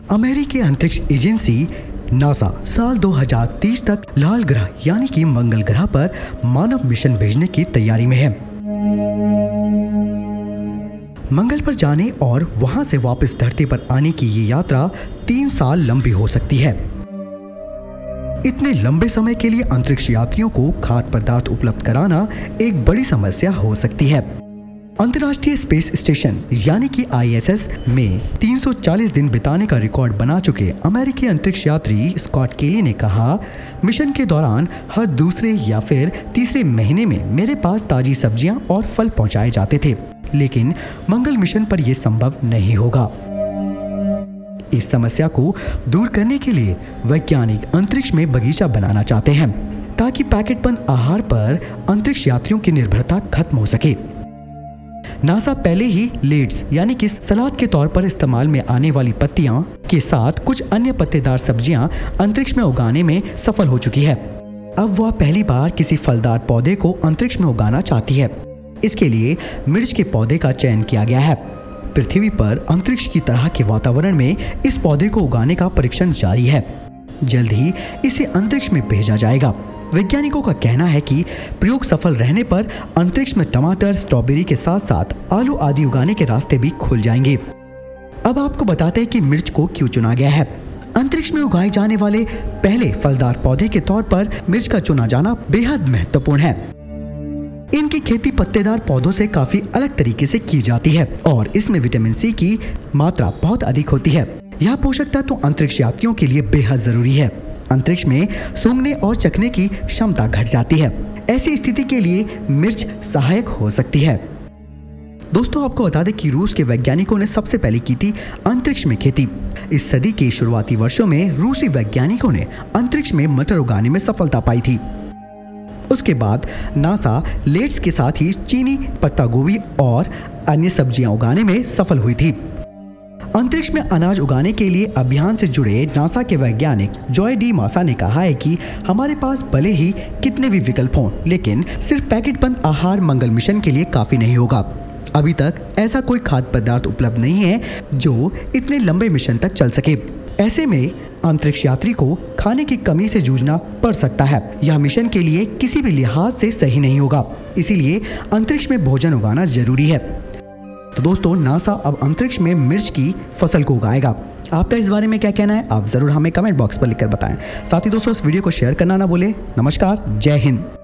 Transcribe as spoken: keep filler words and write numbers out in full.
अमेरिकी अंतरिक्ष agency NASA साल दो हज़ार तीस तक लाल ग्रह यानी कि मंगल ग्रह पर मानव मिशन भेजने की तैयारी में है। मंगल पर जाने और वहां से वापस धरती पर आने की ये यात्रा तीन साल लंबी हो सकती है। इतने लंबे समय के लिए अंतरिक्ष यात्रियों को खाद्य पदार्थ उपलब्ध कराना एक बड़ी समस्या हो सकती है। अंतर्राष्ट्रीय स्पेस स्टेशन यानी कि आई एस एस में तीन सौ चालीस दिन बिताने का रिकॉर्ड बना चुके अमेरिकी अंतरिक्ष यात्री स्कॉट केली ने कहा, मिशन के दौरान हर दूसरे या फिर तीसरे महीने में मेरे पास ताजी सब्जियां और फल पहुंचाए जाते थे, लेकिन मंगल मिशन पर यह संभव नहीं होगा। इस समस्या को दूर करने के लिए वैज्ञानिक अंतरिक्ष में बगीचा बनाना चाहते हैं ताकि पैकेट बंद आहार पर अंतरिक्ष यात्रियों की निर्भरता खत्म हो सके। नासा पहले ही लेट्स यानी कि सलाद के तौर पर इस्तेमाल में आने वाली पत्तियां के साथ कुछ अन्य पत्तेदार सब्जियां अंतरिक्ष में उगाने में सफल हो चुकी है। अब वह पहली बार किसी फलदार पौधे को अंतरिक्ष में उगाना चाहती है। इसके लिए मिर्च के पौधे का चयन किया गया है। पृथ्वी पर अंतरिक्ष की तरह के वातावरण में इस पौधे को उगाने का परीक्षण जारी है। जल्द ही इसे अंतरिक्ष में भेजा जाएगा। वैज्ञानिकों का कहना है कि प्रयोग सफल रहने पर अंतरिक्ष में टमाटर, स्ट्रॉबेरी के साथ साथ आलू आदि उगाने के रास्ते भी खुल जाएंगे। अब आपको बताते हैं कि मिर्च को क्यों चुना गया है। अंतरिक्ष में उगाए जाने वाले पहले फलदार पौधे के तौर पर मिर्च का चुना जाना बेहद महत्वपूर्ण है। इनकी खेती पत्तेदार पौधों से काफी अलग तरीके से की जाती है और इसमें विटामिन सी की मात्रा बहुत अधिक होती है। यह पोषक तत्व अंतरिक्ष यात्रियों के लिए बेहद जरूरी है। अंतरिक्ष में सूंघने और चखने की क्षमता घट जाती है। ऐसी स्थिति के लिए मिर्च सहायक हो सकती है। दोस्तों, आपको बता दें कि रूस के वैज्ञानिकों ने सबसे पहले की थी अंतरिक्ष में खेती। इस सदी के शुरुआती वर्षों में रूसी वैज्ञानिकों ने अंतरिक्ष में मटर उगाने में सफलता पाई थी। उसके बाद नासा लेट्स के साथ ही चीनी, पत्ता गोभी और अन्य सब्जियां उगाने में सफल हुई थी। अंतरिक्ष में अनाज उगाने के लिए अभियान से जुड़े नासा के वैज्ञानिक जॉय डी मासा ने कहा है कि हमारे पास भले ही कितने भी विकल्प हों, लेकिन सिर्फ पैकेट बंद आहार मंगल मिशन के लिए काफी नहीं होगा। अभी तक ऐसा कोई खाद्य पदार्थ उपलब्ध नहीं है जो इतने लंबे मिशन तक चल सके। ऐसे में अंतरिक्ष यात्री को खाने की कमी से जूझना पड़ सकता है। यह मिशन के लिए किसी भी लिहाज से सही नहीं होगा, इसीलिए अंतरिक्ष में भोजन उगाना जरूरी है। तो दोस्तों, नासा अब अंतरिक्ष में मिर्च की फसल को उगाएगा। आपका इस बारे में क्या कहना है, आप जरूर हमें कमेंट बॉक्स पर लिखकर बताएं। साथ ही दोस्तों, इस वीडियो को शेयर करना ना भूलें। नमस्कार, जय हिंद।